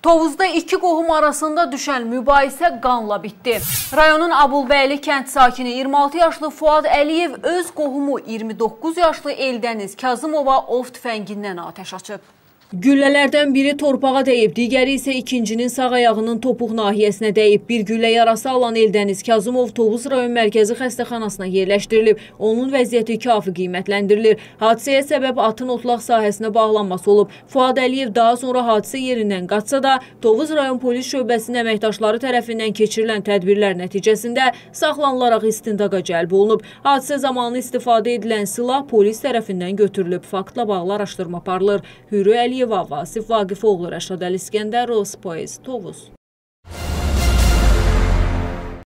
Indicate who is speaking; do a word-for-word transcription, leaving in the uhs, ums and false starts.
Speaker 1: Tovuzda iki qohum arasında düşən mübahisə qanla bitdi. Rayonun Abulbəyli kənd sakini iyirmi altı yaşlı Fuad Əliyev öz qohumu iyirmi doqquz yaşlı Eldəniz Kazımova ov tüfəngindən atəş açıb. Güllələrdən biri torpağa dəyib, digəri isə ikincinin sağ ayağının topuq nahiyəsinə dəyib. Bir güllə yarası alan Eldəniz Kazımov Tovuz rayon mərkəzi xəstəxanasına yerləşdirilib. Onun vəziyyəti kafi qiymətləndirilir. Hadisəyə səbəb atın otlaq sahəsinə bağlanması olub. Fuad Əliyev daha sonra hadisə yerindən qaçsa da, Tovuz rayon polis şöbəsinin əməkdaşları tərəfindən keçirilən tədbirlər nəticəsində saxlanılaraq istintaqa cəlb olunub. Hadisə zamanı istifadə edilən silah polis tərəfindən götürülüb. Faktla bağlı araşdırma aparılır. Hürü Əliyev, Vasif Vaqifoğlu, Rəşad Əli İskəndərov, Spoiz, Tovuz.